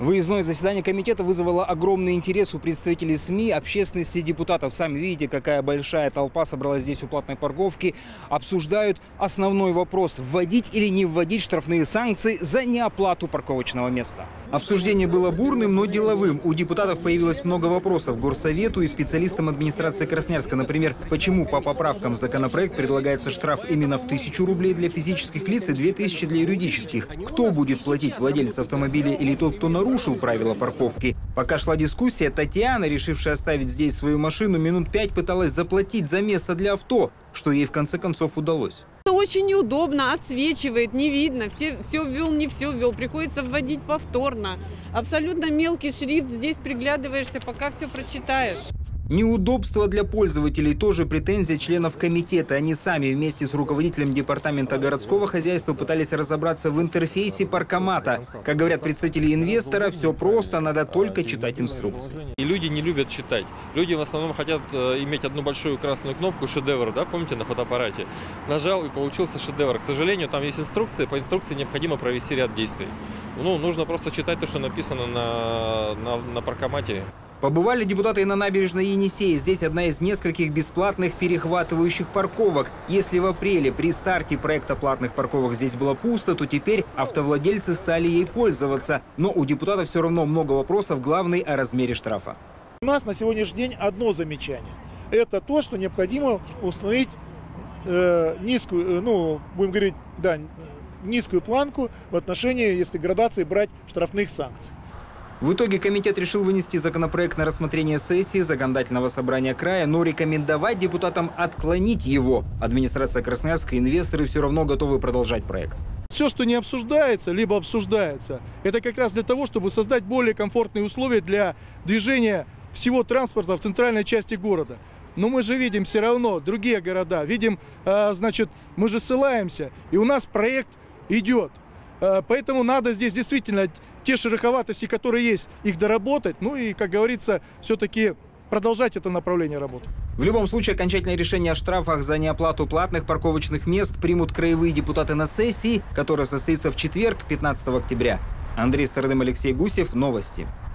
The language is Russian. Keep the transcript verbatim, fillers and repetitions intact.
Выездное заседание комитета вызвало огромный интерес у представителей СМИ, общественности и депутатов. Сами видите, какая большая толпа собралась здесь у платной парковки. Обсуждают основной вопрос – вводить или не вводить штрафные санкции за неоплату парковочного места. Обсуждение было бурным, но деловым. У депутатов появилось много вопросов Горсовету и специалистам администрации Красноярска. Например, почему по поправкам в законопроект предлагается штраф именно в тысячу рублей для физических лиц и две тысячи для юридических? Кто будет платить, владелец автомобиля или тот, кто нарушил правила парковки? Пока шла дискуссия, Татьяна, решившая оставить здесь свою машину, минут пять пыталась заплатить за место для авто, что ей в конце концов удалось. Это очень неудобно, отсвечивает, не видно, все, все ввел, не все ввел, приходится вводить повторно. Абсолютно мелкий шрифт, здесь приглядываешься, пока все прочитаешь. Неудобство для пользователей – тоже претензия членов комитета. Они сами вместе с руководителем департамента городского хозяйства пытались разобраться в интерфейсе паркомата. Как говорят представители инвестора, все просто, надо только читать инструкции. И люди не любят читать. Люди в основном хотят э, иметь одну большую красную кнопку «Шедевр», да, помните, на фотоаппарате? Нажал и получился шедевр. К сожалению, там есть инструкция, по инструкции необходимо провести ряд действий. Ну, нужно просто читать то, что написано на, на, на паркомате. Побывали депутаты и на набережной Енисея. Здесь одна из нескольких бесплатных перехватывающих парковок. Если в апреле при старте проекта платных парковок здесь было пусто, то теперь автовладельцы стали ей пользоваться. Но у депутатов все равно много вопросов, главный о размере штрафа. У нас на сегодняшний день одно замечание. Это то, что необходимо установить э, низкую, ну, будем говорить, да, низкую планку в отношении, если градации брать штрафных санкций. В итоге комитет решил вынести законопроект на рассмотрение сессии законодательного собрания края, но рекомендовать депутатам отклонить его. Администрация Красноярска и инвесторы все равно готовы продолжать проект. Все, что не обсуждается, либо обсуждается, это как раз для того, чтобы создать более комфортные условия для движения всего транспорта в центральной части города. Но мы же видим все равно другие города, видим, значит, мы же ссылаемся, и у нас проект идет. Поэтому надо здесь действительно те шероховатости, которые есть, их доработать. Ну и, как говорится, все-таки продолжать это направление работы. В любом случае, окончательное решение о штрафах за неоплату платных парковочных мест примут краевые депутаты на сессии, которая состоится в четверг, пятнадцатого октября. Андрей Стародым, Алексей Гусев. Новости.